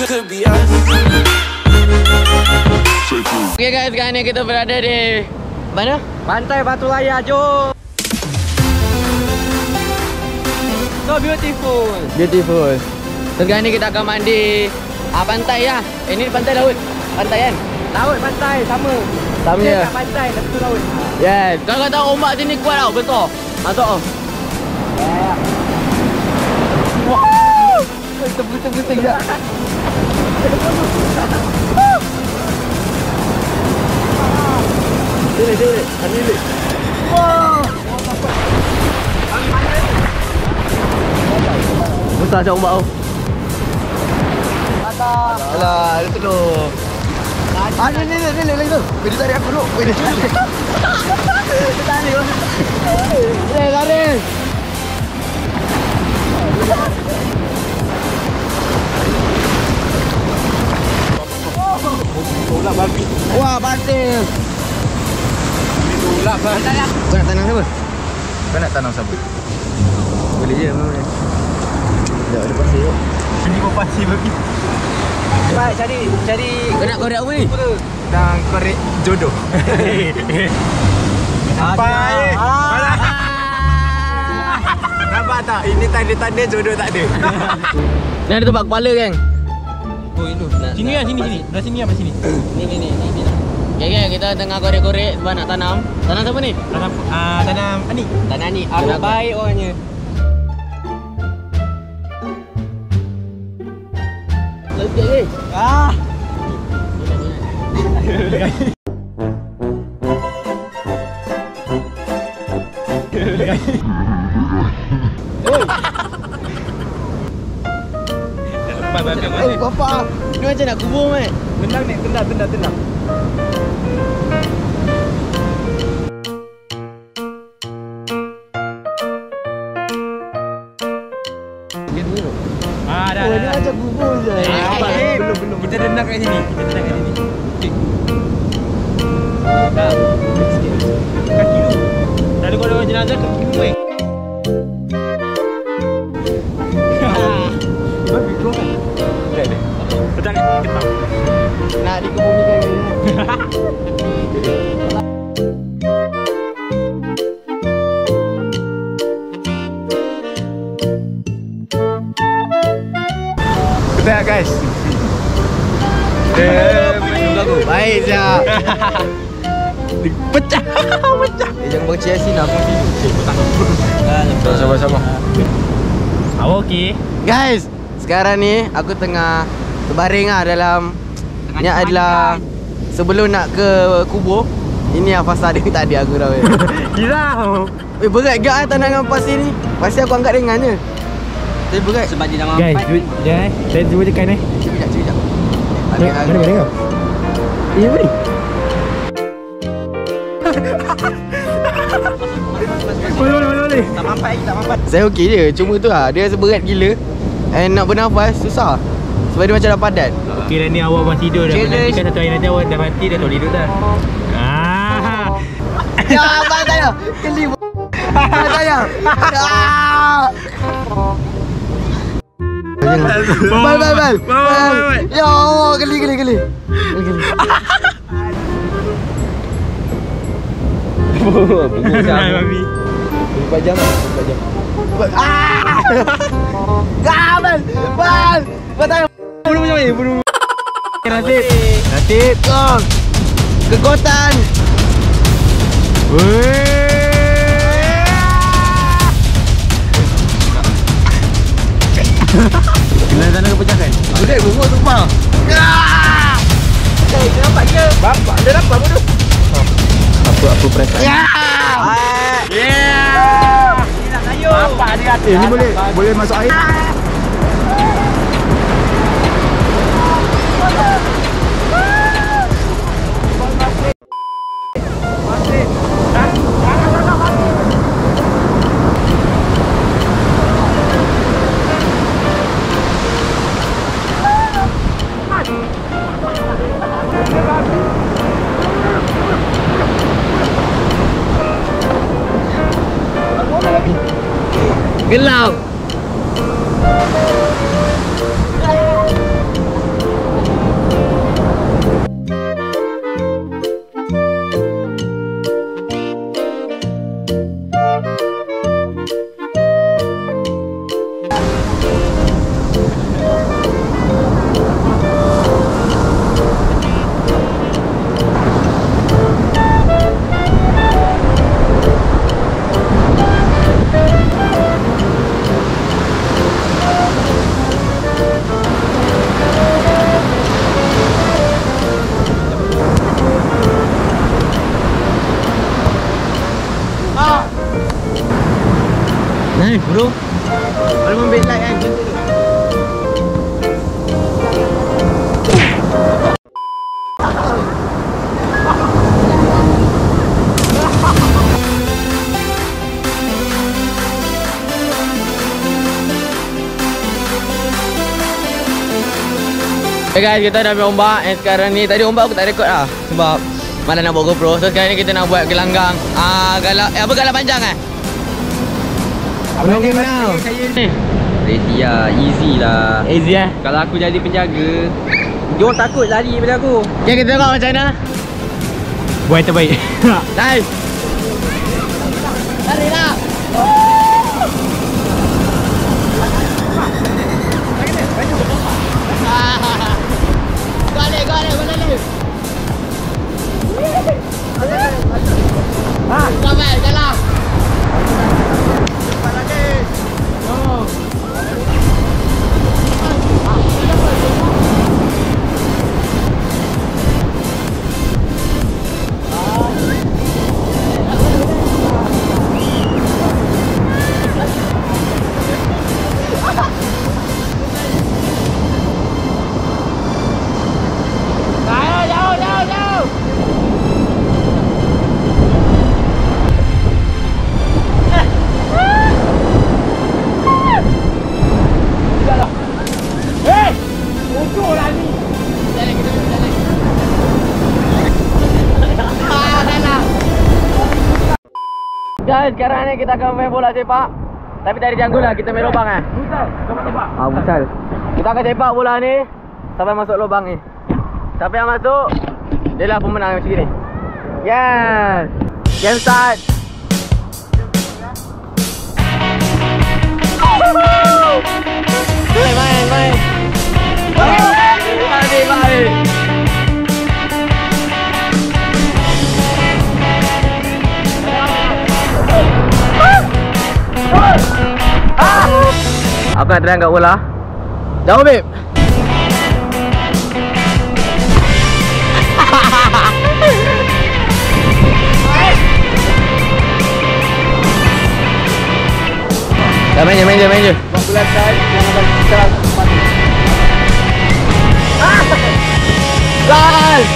could be us. Oke guys, sekarang ni kita berada di mana? Pantai Batu Layar, jom. So beautiful. Beautiful. Sekarang ni kita akan mandi pantai ya. Ini pantai laut. Pantai kan? Laut pantai sama. Sama Dia ya. kat pantai lepas tu laut. Yes. Kau kata ombak sini kuat tau, betul. Masuk oh. Wow. Pusing-pusing dah. Sini. Ambil. Wow. Besar macam ombak tu. Alah, itu tu. Ni lagi tu. Dia tarik aku dulu. Dia tarik. Tarik. Tolak babi. Wah, batil. Tolak babi. Kau nak tanam siapa? Kau nak tanam siapa? Boleh je, boleh. Ada pasir tu. Ini kau pasir babi. Baik, cari. Kau nak korek apa ni? Dan korek jodoh. Sampai. Nampak tak? Ini tanda-tanda jodoh tak ada. Ni ada tempat kepala kan? Oh, itu. Sini lah, sini. Belah sini apa sini? Ni. Okay, kita tengah korek-korek sebab nak tanam. Tanam siapa ni? Tanam Ani. Tanam ni. Arwah baik orangnya. Letih ke? Bapa. Ni macam nak kubur mat. Tendang ni, tendang. Dah. Dia macam kubur je. Belum. Kita tendang kat sini. Okey. Dah. Kaki tu. Tadi kau ada jenazah ke kaki Babi kau kan? Ada. Betul ni. Ketang. Nak dikebumikan ke? Betul guys. Baik je. Pecah. Jangan baca Yasin aku tidur. Sama-sama. Awak okey? Guys, sekarang ni aku tengah terbaring dalam ni adalah sebelum nak ke kubur. Ini yang fasa dia tak ada aku tahu. Girau. Berat gak tandangan pasir ni. Pasir aku angkat ringan je. Tapi berat sebab dia dah Guys, mampat. jangan. Saya cuba tekan ni. Sekejap. Mana kau? Ini apa ni? Boleh. Tak mampat. Saya okey je. Cuma tu lah, dia seberat gila. And nak bernafas susah. Sebab dia macam dah padat. Okey dah ni awak masih tidur dah. Challenge. Nanti kan satu hari nanti awak dah mati dah tahu tidur dah. Ya, abang saya. Geli. Abang saya. Bal. Ya Allah, geli. Babi. 4 jam. Bal. Batang. Bulu macam ni, bulu. Nasib. Kekuatan. Kena sana kepecahkan. Budak bunguk tumpah. Kenapa je? Bapak dia dapat bodoh. Apa perasaan? Ini nak kayu. Bapak dia. Ini boleh masuk air. Gelap. bro. Kalau mau backlight kan macam tu. Okay guys, kita dah ambil ombak and sekarang ni tadi ombak aku tak record lah sebab malah nak buat GoPro. So sekarang ni kita nak buat gelanggang galak panjang Belum game now. Ready lah, easy lah. Easy Kalau aku jadi penjaga, diorang takut lari daripada aku. Okay, kita tengok macam mana. Buat yang terbaik. Nice. Lari lah. Balik. Sampai, jalan. Cepat lagi. Jauh. Guys, sekarang ni kita akan main bola sepak. Tapi dari janggut lah, kita main lubang Butal. Kita akan sepak bola ni sampai masuk lubang ni. Siapa yang masuk, dia lah pemenang macam ni. Yes. Game start. Main. Baik. Aku nak try angkat bola. Jauh, babe. Dah main je. Bola try, jangan bagi serang cepat. Gol!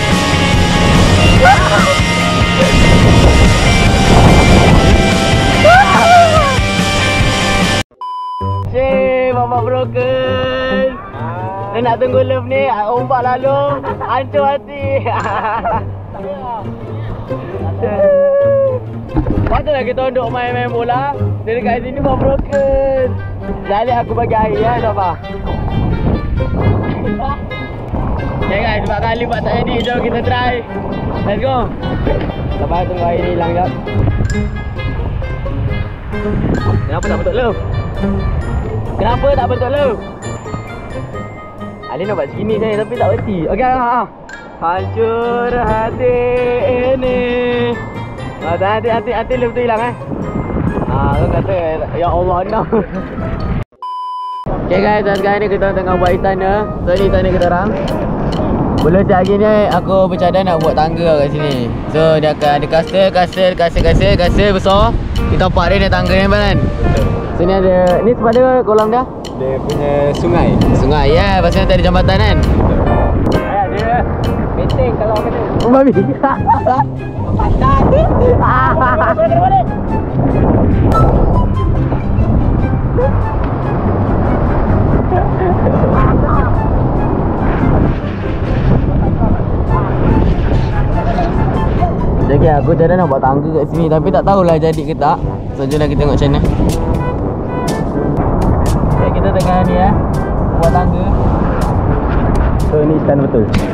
Bapak broken. Dia nak tunggu love ni, ombak lalu, hancur hati. Patutlah kita duduk main bola. Dia dekat sini bapak broken. Jadi aku bagi air ya, Bapak. Okay guys, sebab kali buat tak jadi, jom kita try. Let's go. Sabar tunggu air ni hilang jap. Kenapa tak bentuk love? Kenapa tak bentuk love? Ali nak buat segini saya tapi tak berhenti. Okey, hancur hati ini. Hati love tu hilang kau kata ya Allah no. Okay guys, sekarang ni kita tengah buat istana. So ni istana kita orang. Belum siap lagi ni aku bercadang nak buat tangga kat sini. So dia akan ada kastil besar. Kita pak dia tangga ni kan. Sini ada, ni sebab ada kolam dia? Dia punya sungai. Sungai, ya. Pasal nanti ada jambatan kan? Dia penting kalau kena. Oh, babi. Patah. Balik. Jadi aku cara nak buat tangga kat sini tapi tak tahulah jadi ke tak. So jom kita tengok macam mana. Okay, kita tengah ni buat tangga. So ini stand betul.